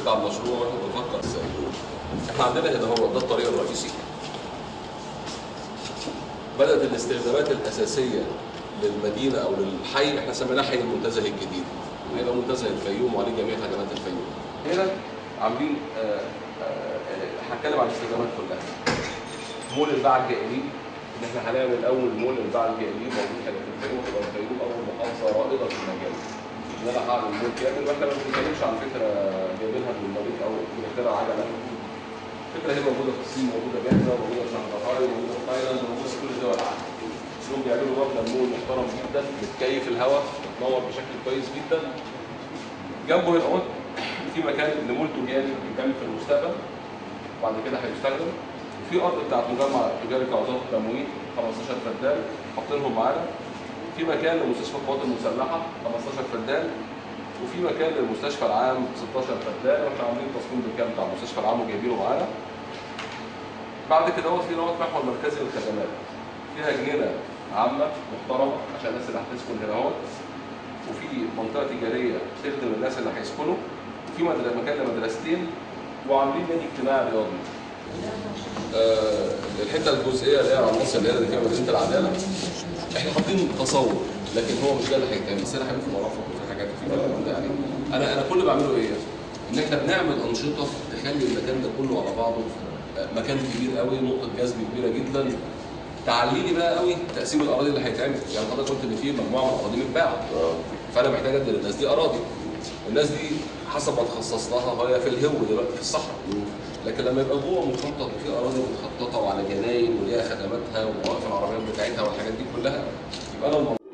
بتاع المشروع واحنا بنفكر ازاي. احنا عندنا هنا هو ده الطريق الرئيسي. بدأت الاستخدامات الأساسية للمدينة أو للحي، احنا سميناه حي المنتزه الجديد. هيبقى منتزه الفيوم وعليه جميع خدمات الفيوم. هنا عاملين هنتكلم عن الاستخدامات كلها. مول الباعة الجائلين، ان احنا هنعمل اول مول الباعة الجائلين موجود هنا في الفيوم، تبقى الفيوم اول محافظة رائدة في المجال. ان انا هعمل مول كامل، واحنا ما بنتكلمش عن فكرة جايبينها من المريخ او بنخترع عجلة. الفكرة هي موجودة في الصين، موجودة جاهزة، موجودة في شنغهاي، موجودة في تايلاند، موجودة في كل دول العالم. هم بيعملوا مبنى مول محترم جدا، بتكيف الهواء، بتنور بشكل كويس جدا. جنبه هنا في مكان لمول تجاري بيتعمل في المستقبل، وبعد كده هيستخدم. في ارض بتاعت مجمع تجاري كوزاره التموين 15 فدان حاطينهم معانا. في مكان لمستشفى القوات المسلحه 15 فدان، وفي مكان للمستشفى العام 16 فدان، واحنا عاملين تصميم بالكامل بتاع المستشفى العام وجايبينه معانا. بعد كده في نقط محور مركزي للخدمات، فيها جنينه عامه محترمه عشان الناس اللي هتسكن هنا اهوت، وفي منطقه تجاريه تخدم الناس اللي هيسكنوا، وفي مكان لمدرستين، وعاملين نادي اجتماعي رياضي. الحته الجزئيه اللي هي على النص اللي هي فيها مدينه العداله، احنا حاطين تصور، لكن هو مش ده اللي هيتعمل. بس انا حابب في مرافق وفي حاجات وفي كلام ده. يعني انا كل اللي بعمله ايه؟ ان احنا بنعمل انشطه تخلي المكان ده كله على بعضه مكان كبير قوي، نقطه جذب كبيره جدا. تعلي لي بقى قوي تقسيم الاراضي اللي هيتعمل. يعني حضرتك قلت ان في مجموعه من الاراضي متباعه، فانا محتاج ادي للناس دي اراضي. الناس دي حسب ما تخصص لها هي في الهو دلوقتي في الصحراء، لكن لما يبقى جوه مخطط وفي اراضي متخططه وعلى جناين وليها خدماتها ومواقف العربيات بتاعتها والحاجات دي كلها، يبقى انا